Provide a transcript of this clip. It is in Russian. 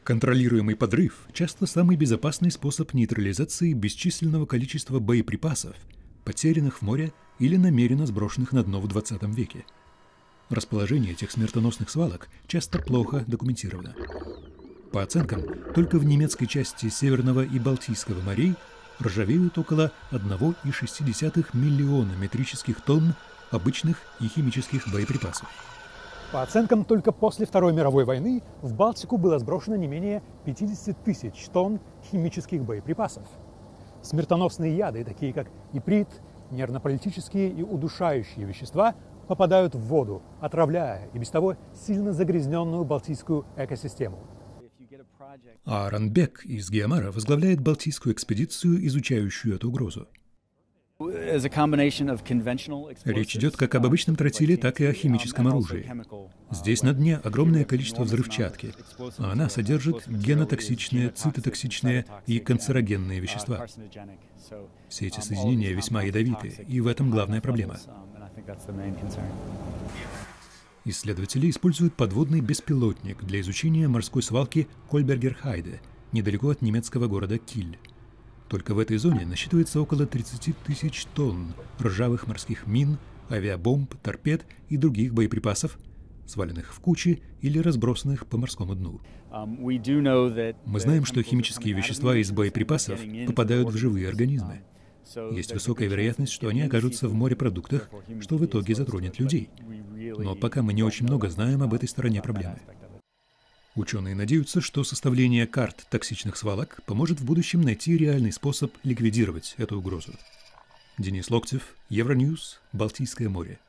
Контролируемый подрыв – часто самый безопасный способ нейтрализации бесчисленного количества боеприпасов, потерянных в море или намеренно сброшенных на дно в 20 веке. Расположение этих смертоносных свалок часто плохо документировано. По оценкам, только в немецкой части Северного и Балтийского морей ржавеют около 1,6 миллиона метрических тонн обычных и химических боеприпасов. По оценкам, только после Второй мировой войны в Балтику было сброшено не менее 50 тысяч тонн химических боеприпасов. Смертоносные яды, такие как иприт, нервно-паралитические и удушающие вещества, попадают в воду, отравляя и без того сильно загрязненную балтийскую экосистему. Аарон Бек из Геомара возглавляет балтийскую экспедицию, изучающую эту угрозу. Речь идет как об обычном тротиле, так и о химическом оружии. Здесь на дне огромное количество взрывчатки, а она содержит генотоксичные, цитотоксичные и канцерогенные вещества. Все эти соединения весьма ядовиты, и в этом главная проблема. Исследователи используют подводный беспилотник для изучения морской свалки Кольбергер-Хайде, недалеко от немецкого города Киль. Только в этой зоне насчитывается около 30 тысяч тонн ржавых морских мин, авиабомб, торпед и других боеприпасов, сваленных в кучи или разбросанных по морскому дну. Мы знаем, что химические вещества из боеприпасов попадают в живые организмы. Есть высокая вероятность, что они окажутся в морепродуктах, что в итоге затронет людей. Но пока мы не очень много знаем об этой стороне проблемы. Ученые надеются, что составление карт токсичных свалок поможет в будущем найти реальный способ ликвидировать эту угрозу. Денис Локтев, Евроньюз, Балтийское море.